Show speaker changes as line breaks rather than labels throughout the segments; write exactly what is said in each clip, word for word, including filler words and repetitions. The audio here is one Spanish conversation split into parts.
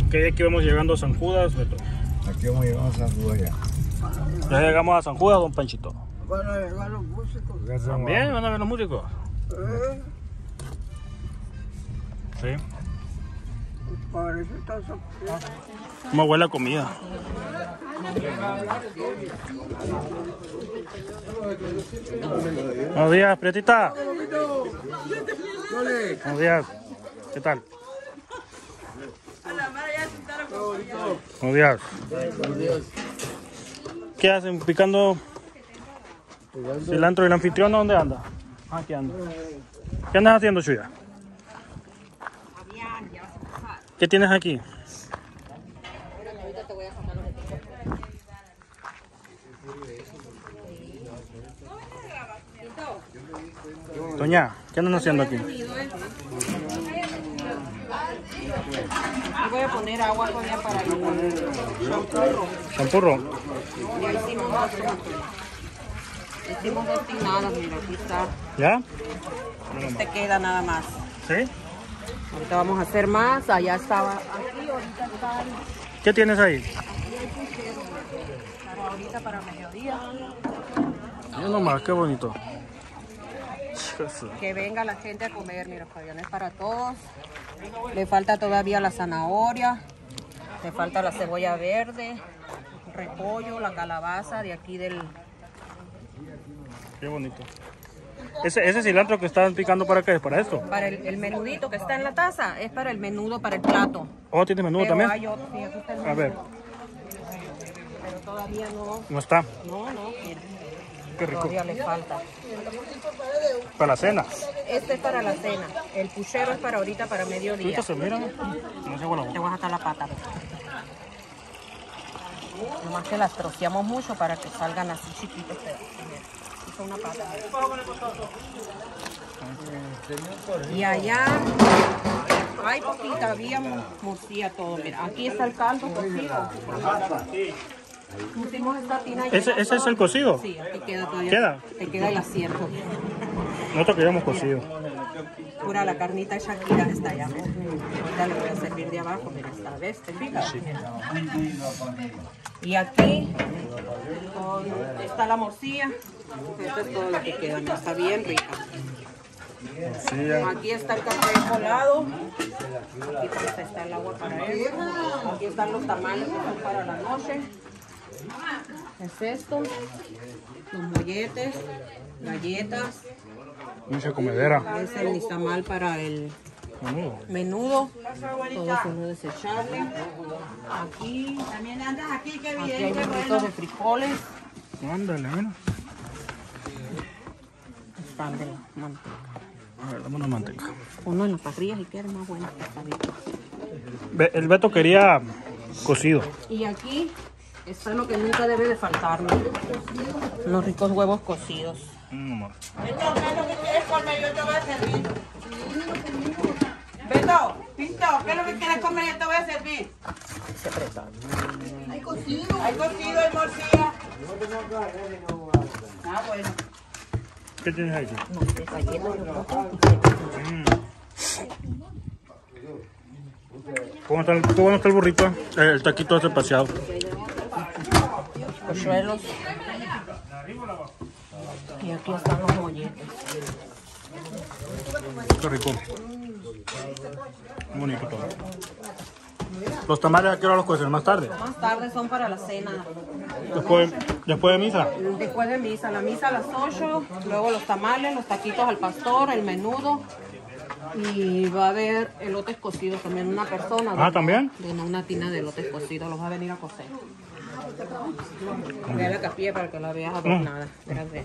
Ok, aquí vamos llegando a San Judas, Beto.
Aquí vamos llegando a San Judas ya.
Ya llegamos a San Judas, don Panchito.
Van a llegar los músicos.
¿También van a ver los músicos?
¿Eh?
Sí.
Parece que está so-
¿Cómo huele la comida? Buenos días, Prietita. Buenos días. ¿Qué tal? Buenos días. ¿Qué hacen? ¿Picando cilantro? ¿Y el anfitrión dónde anda? Ah, aquí anda. ¿Qué andas haciendo, Chuya? ¿Qué tienes aquí? Doña, ¿qué andan haciendo aquí?
Voy a poner agua todavía para el champurro.
¿Champurro?
Ya hicimos dos. Hicimos dos tinadas, mira, aquí está.
¿Ya?
Este queda nada más.
¿Sí?
Ahorita vamos a hacer más. Allá estaba. Aquí ahorita está.
¿Qué tienes ahí?
Para ahorita para mediodía.
Yo nomás, qué bonito.
Que venga la gente a comer, mira, Fabián, es para todos. Le falta todavía la zanahoria, le falta la cebolla verde, repollo, la calabaza de aquí del...
Qué bonito. ¿Ese, ese cilantro que están picando para qué es? ¿Para esto?
Para el, el menudito que está en la taza, es para el menudo, para el plato.
¿Oh, tienes menudo
Pero
también?
hay otro, sí, aquí está el
A
menudo.
ver,
Pero todavía no,
no está.
no, no, mira,
Qué rico.
todavía le falta.
Para la cena.
Este es para la cena, el puchero es para ahorita, para mediodía.
Ahorita se miran. No sé, bueno.
Te voy a sacar la pata. Nomás que las troceamos mucho para que salgan así chiquitos. Hizo una pata. Y allá hay poquita, había morcilla todo. Mira, aquí está el caldo cocido. Pusimos esta tina
¿Ese,
llena
ese es
todo.
el cocido?
Sí, aquí queda todavía.
¿Queda?
Te queda el asiento.
Nosotros queríamos cocido.
Pura la carnita Shakira está allá. Ahorita le voy a servir de abajo, mira, esta vez, ¿te fijas? Y aquí con- está la morcilla. Esto es todo lo que queda, mira, está bien rica.
Sí,
Aquí está el café colado. Aquí pues está el agua para él. Aquí están los tamales que son para la noche. Es esto. Los molletes, galletas.
mucha comedera.
Es el nixtamal para el
Menudo.
menudo. Todo eso no desechable. Aquí,
También andas aquí, qué
aquí
bien,
hay
qué
burritos
bueno.
de frijoles.
Ándale, mira.
Están de manteca.
A ver, dame una manteca.
Uno en las parrillas y queda más bueno.
Be- El Beto quería cocido.
Y aquí está lo que nunca debe de faltarnos. Los ricos huevos cocidos.
Mm, no.
Beto, ¿qué es lo que quieres comer? Yo te voy a servir. Beto, Pinto, ¿qué es lo que quieres comer? Yo te voy a servir.
Se aprieta.
Hay cocido. Hay cocido, hay morcilla. Ah, bueno.
¿Qué tienes ahí?
No sé, galletas de coco.
Mm. ¿Cómo está el, qué bueno está el burrito? Eh, el taquito ese paseado.
Cochuelos. Y aquí están los molletes.
Qué rico. Muy bonito todo. ¿Los tamales a qué hora los cuecen? ¿Más tarde?
Más tarde son para la cena.
Después, después de misa.
Después de misa, la misa a las ocho, luego los tamales, los taquitos al pastor, el menudo. Y va a haber elotes cocidos también, una persona.
Ah, ¿también?
Donó una tina de elotes cocidos, los va a venir a cocer. Ve a la capilla para que la veas adornada. Espérate.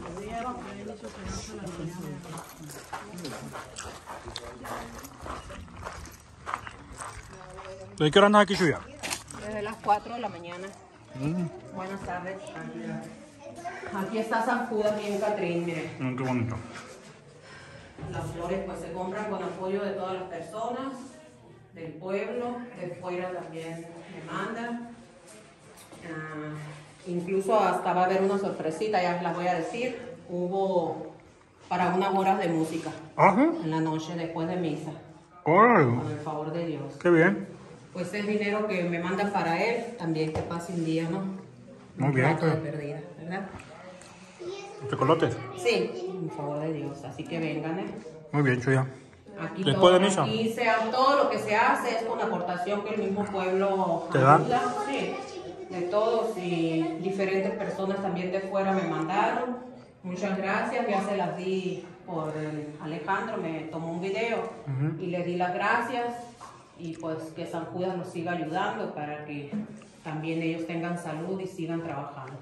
¿De qué hora andas aquí, Chuya?
Desde las cuatro de la mañana.
Mm,
Buenas tardes. Aquí está San Judas y en Catrín, miren.
mm, qué bonito.
Las flores pues se compran con apoyo de todas las personas, del pueblo, de fuera también me mandan. Ah, incluso hasta va a haber una sorpresita, ya las voy a decir. Hubo para unas horas de música
Ajá.
en la noche después de misa,
Órale.
con el favor de Dios.
Qué bien.
pues es dinero que me mandan para él, también que pase un día, ¿no?
Muy
Un
bien,
rato de
pues.
perdida, ¿verdad?
¿Chocolates?
Sí, en favor de Dios, así que vengan, ¿eh?
Muy bien, Chuya.
Aquí,
Después
todo,
de misa.
aquí sea, todo lo que se hace es con aportación que el mismo pueblo
¿Te da?
ayuda, sí, de todos, y diferentes personas también de fuera me mandaron. Muchas gracias, ya se las di por el Alejandro, me tomó un video
Ujú.
y le di las gracias, y pues que San Judas nos siga ayudando para que también ellos tengan salud y sigan trabajando.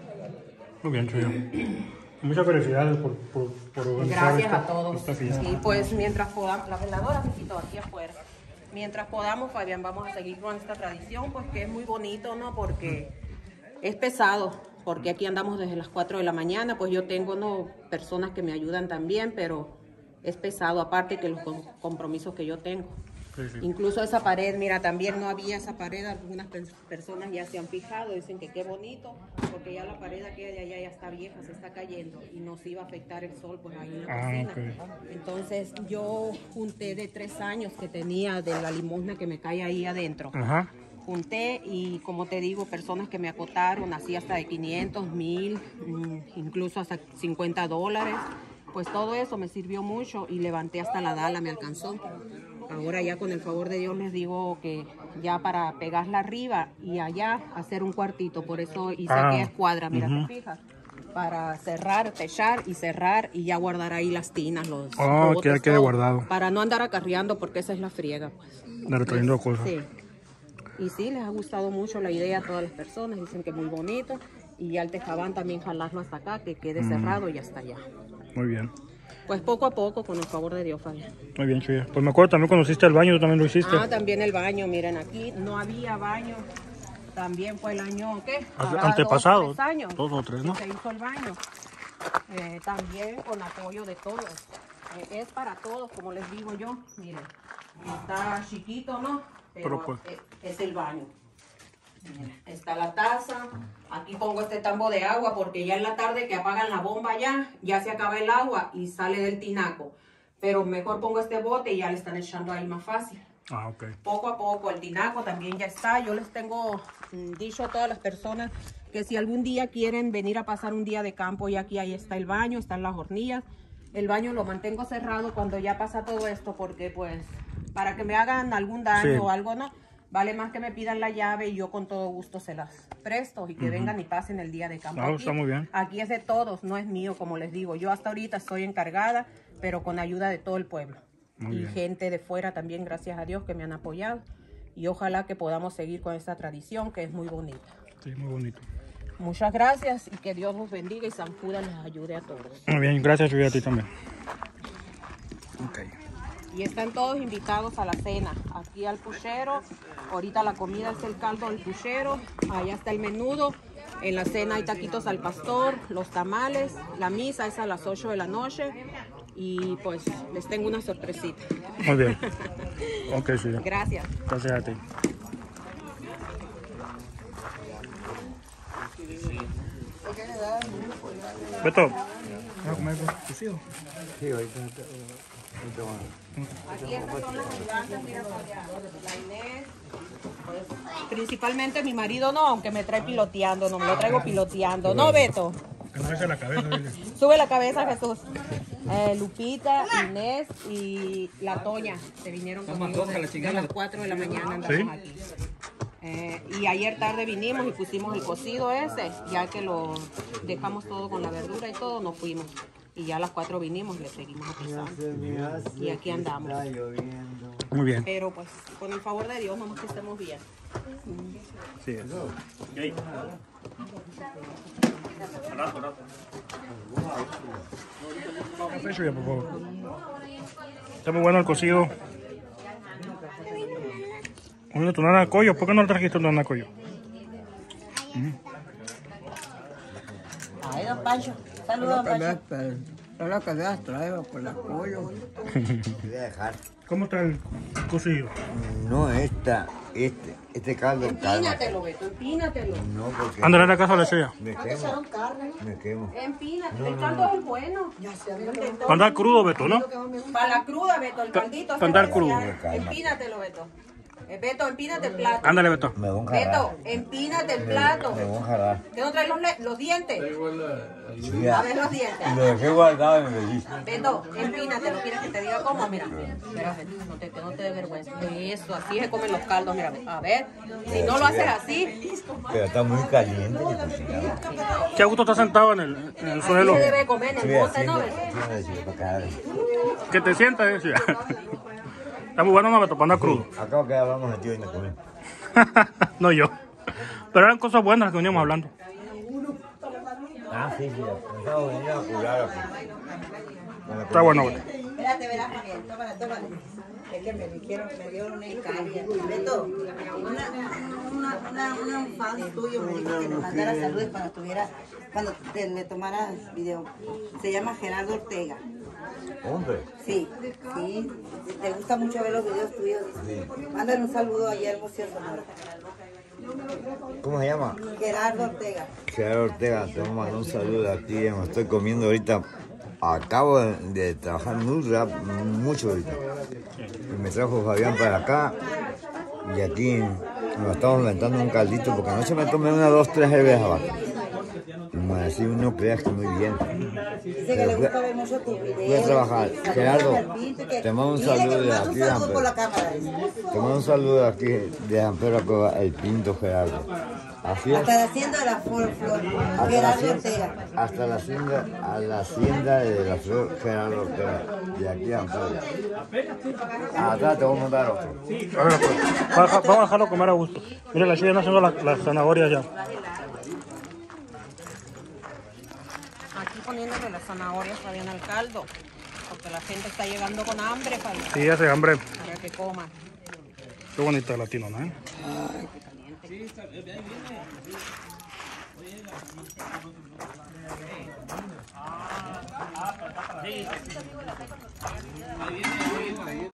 Muy bien, Chuya. Muchas felicidades por, por, por organizar
Gracias
esta,
a todos.
esta fiesta.
Y pues mientras podamos, la veladora se quitó aquí afuera. Mientras podamos, Fabián, vamos a seguir con esta tradición, pues que es muy bonito, ¿no? Porque es pesado, porque aquí andamos desde las cuatro de la mañana, pues yo tengo, ¿no?, personas que me ayudan también, pero es pesado, aparte que los com- compromisos que yo tengo.
Sí, sí.
Incluso esa pared, mira, también no había esa pared, algunas pe- personas ya se han fijado, dicen que qué bonito, porque ya la pared aquella de allá ya está vieja, se está cayendo y nos iba a afectar el sol pues ahí en la
Ah,
cocina.
ok.
Entonces yo junté de tres años que tenía de la limosna que me cae ahí adentro.
Ajá.
Junté y como te digo, personas que me acotaron, así hasta de quinientos, mil, mm, incluso hasta cincuenta dólares. Pues todo eso me sirvió mucho y levanté hasta la dala, me alcanzó. Ahora ya con el favor de Dios les digo que ya para pegarla arriba y allá hacer un cuartito, por eso hice
Ah,
aquella escuadra, mira,
ujú.
te fijas, para cerrar, techar y cerrar y ya guardar ahí las tinas, los
Oh,
botes,
que quede
todo,
guardado.
para no andar acarreando porque esa es la friega, pues.
De trayendo cosas.
Sí. Y sí, les ha gustado mucho la idea a todas las personas, dicen que es muy bonito y ya el tejabán también jalarlo hasta acá, que quede
Mm.
cerrado y hasta allá.
Muy bien.
Pues poco a poco, con el favor de Dios, Fabián.
Muy bien, Chuya. Pues me acuerdo también cuando hiciste el baño, tú también lo hiciste.
Ah, también el baño, miren, aquí no había baño. También fue el año, ¿qué?
Hace-
Hará
antepasado,
Dos, tres años.
dos o tres, ¿no?
Se hizo el baño. Eh, también con apoyo de todos. Eh, es para todos, como les digo yo. Miren, está chiquito, ¿no? Pero,
Pero, pues.
eh, es el baño. Miren, está la taza. Aquí pongo este tambo de agua porque ya en la tarde que apagan la bomba ya, ya se acaba el agua y sale del tinaco. Pero mejor pongo este bote y ya le están echando ahí más fácil.
Ah, ok.
Poco a poco, el tinaco también ya está. Yo les tengo mm, dicho a todas las personas que si algún día quieren venir a pasar un día de campo, y aquí ahí está el baño, están las hornillas. El baño lo mantengo cerrado cuando ya pasa todo esto porque pues para que me hagan algún daño
Sí.
o algo, ¿no? Vale más que me pidan la llave y yo con todo gusto se las presto y que vengan y pasen el día de campo.
Ah,
aquí.
está muy bien.
Aquí es de todos, no es mío, como les digo. Yo hasta ahorita estoy encargada, pero con ayuda de todo el pueblo.
Muy
y
bien.
gente de fuera también, gracias a Dios, que me han apoyado. Y ojalá que podamos seguir con esta tradición que es muy bonita.
Sí, muy bonito.
Muchas gracias y que Dios los bendiga y San Judas les ayude a todos.
Muy bien, gracias, Chuya, a ti también. Ok.
Y están todos invitados a la cena. Aquí al puchero. Ahorita la comida es el caldo del puchero. Allá está el menudo. En la cena hay taquitos al pastor, los tamales. La misa es a las ocho de la noche. Y pues les tengo una sorpresita.
Muy bien. Ok, Chuya.
Gracias.
Gracias a ti. Beto, ¿vas a comer cocido?
Sí, ahorita, ahorita vamos.
Aquí estas son las ayudantes, mira por allá. La Inés, pues, principalmente mi marido no, aunque me trae piloteando, no me lo traigo piloteando. No, Beto.
Que no se la cabeza, dile.
Sube la cabeza, Jesús. Eh, Lupita, Inés y la Toña se vinieron conmigo de, de las cuatro de la mañana. Andamos
¿Sí?
aquí. Eh, y ayer tarde vinimos y pusimos el cocido ese, ya que lo dejamos todo con la verdura y todo, nos fuimos. Y ya a las cuatro vinimos y le seguimos pisando. Y aquí andamos.
Está lloviendo.
Muy bien.
Pero pues, con el favor de Dios, vamos que estemos bien.
Sí, es. Café, Chuya, por favor. Está muy bueno el cocido. Oye, tu nana Coyo, ¿por qué no le trajiste tu nana Coyo?
Ay, don Pancho. Saludos, don Pancho.
Solo que las traigo por las pollo.
Voy a dejar.
¿Cómo está el cocido?
No, esta, este, este caldo es caldo.
Empínatelo, Beto, empínatelo.
No, porque
Ándale a la casa de la Chuya.
me quemo. Me quemo.
Empínatelo, el caldo es el bueno.
Para andar crudo, Beto, ¿no?
Para la cruda, Beto, el caldito.
pa' andar
especial.
crudo.
Empínatelo, Beto. Eh, Beto, empínate el plato.
Ándale, Beto.
Me voy a jalar.
Beto, empínate el plato.
Me voy a jalar.
¿Que no traes los, le- los dientes?
Sí,
A ver los dientes.
y lo dejé guardado en el registro.
Beto, empínate, ¿no quieres que te diga cómo? Mira, mira, no te, que no te dé vergüenza. Eso, así se comen los caldos, mira, a ver. Si no lo haces así,
Pero está muy caliente que cocinaba.
¿Qué gusto está sentado en el, en el
así
suelo?
se debe comer en
Sí,
el bote,
así
¿no?
me-
Beto?
así me decía para acá.
Que te sientas, decía. Está muy bueno, no, Beto, para andar crudo.
Acabo que hablamos de tío y no comí.
No yo. Pero eran cosas buenas las que veníamos hablando.
Ah, sí, sí. Pensaba venir a curar aquí. Bueno,
Está bueno, Beto.
Espérate, verás, Javier, tómala, tómala. Es que me dijeron, me dieron una Icaria. Beto, una, una, una, una, un fan tuyo me dijo que le mandara saludos cuando estuviera, cuando te, le tomara video. Se llama Gerardo Ortega.
Hombre.
Sí, sí. Te gusta mucho ver los videos tuyos.
Sí.
Mándale un saludo a Guillermo Sonora.
¿Cómo se llama?
Gerardo Ortega.
Gerardo Ortega, te vamos a mandar un saludo a ti. Me estoy comiendo ahorita. Acabo de, de trabajar muy rápido, mucho ahorita. Y me trajo Fabián para acá. Y aquí nos estamos inventando un caldito porque anoche me tomé una, dos, tres cervezas abajo. Y me decía, no creas que muy bien.
Dice que le gusta ver mucho tu video.
Voy a trabajar. Gerardo, te mando un
Dile que
saludo
me
de
mande
aquí
un
de
saludo por la
Amper.
cámara.
Te mando un saludo de aquí de Amper, el Pinto Gerardo. Así es.
Hasta la hacienda de la Flor, Flor.
Hasta la,
Gerardo
hacienda,
Ortega.
hasta la hacienda, a la hacienda de la Flor Gerardo Ortega, de aquí a Amper. Atrás te voy a mandar otro.
A ver, pues, va- vamos a dejarlo comer a gusto. Mira, la chica no haciendo las, las zanahorias ya.
Aquí poniéndole las zanahorias, Fabián, al caldo. Porque la gente está llegando con hambre, Fabián.
Sí, hace hambre.
Para que coma.
Qué bonito el latino, ¿no? ¿Eh?